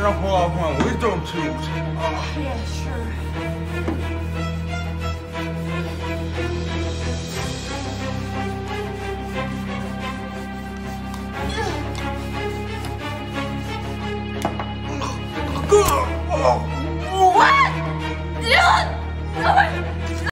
gonna pull off my wisdom tooth. Yeah, sure. Oh.